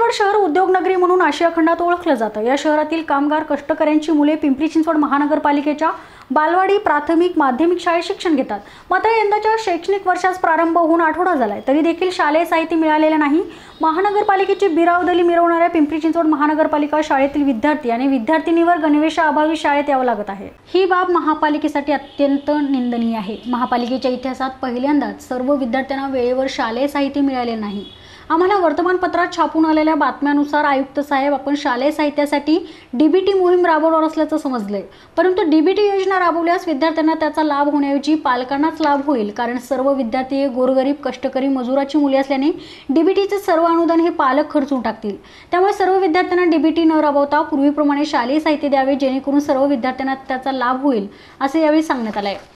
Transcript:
चिंचवड शहर उद्योगनगरी म्हणून आशिया खंडात ओळखलं जातं। या शहरातील कामगार कष्टकऱ्यांची मुले पिंपरी चिंचवड महानगरपालिकेच्या बालवाडी प्राथमिक माध्यमिक शाळेत शिक्षण घेतात। मात्र यंदाच्या शैक्षणिक वर्षास प्रारंभ होऊन आठवडा झालाय तरी देखील शालेय साहित्य मिळालेले नाही। महानगरपालिकेची बिरावदली मिरवणाऱ्या पिंपरी चिंचवड महानगरपालिका शाळेतील विद्यार्थी आणि विद्यार्थिनीवर गणवेशाअभावी शाळेत यावं लागत आहे। ही बाब महापालिकेसाठी अत्यंत निंदनीय आहे। महापालिकेच्या इतिहासात पहिल्यांदाच सर्व विद्यार्थ्यांना वेळेवर शालेय साहित्य मिळाले नाही। आम्हाला वर्तमानपत्रात छापून आलेल्या बातम्यानुसार आयुक्त साहेब आपण शालेय साहित्यासाठी डीबीटी मोहीम राबवणार असल्याचं समजलंय, परंतु डीबीटी योजना राबवल्यास विद्यार्थ्यांना त्याचा लाभ होण्याऐवजी पालकांनाच लाभ होईल, कारण सर्व विद्यार्थी हे गोरगरीब कष्टकरी मजुराची मुले असल्याने डीबीटीचे सर्व अनुदान हे पालक खर्चून टाकतील। त्यामुळे सर्व विद्यार्थ्यांना डीबीटी न राबवता पूर्वीप्रमाणे शालेय साहित्य द्यावे, जेणेकरून सर्व विद्यार्थ्यांना त्याचा लाभ होईल असे यावेळी सांगण्यात आले।